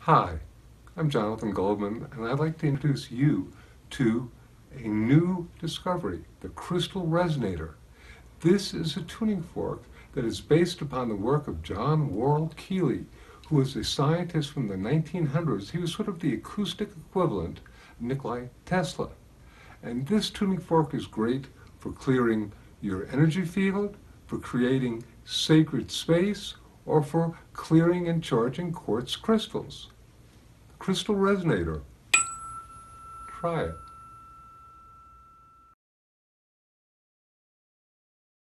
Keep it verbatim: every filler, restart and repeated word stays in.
Hi, I'm Jonathan Goldman, and I'd like to introduce you to a new discovery, the crystal resonator. This is a tuning fork that is based upon the work of John Worrell Keely, who was a scientist from the nineteen hundreds. He was sort of the acoustic equivalent of Nikolai Tesla. And this tuning fork is great for clearing your energy field, for creating sacred space, or for clearing and charging quartz crystals. Crystal resonator. Try it.